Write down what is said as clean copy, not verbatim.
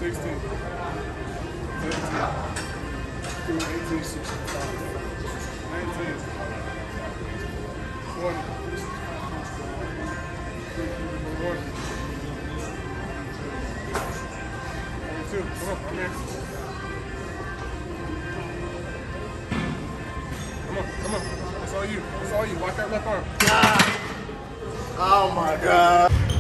16, 17, 18, 65, 19, 20, 21, 22. Come on, come here. Come on. That's all you. That's all you. Watch that left arm. Oh my God.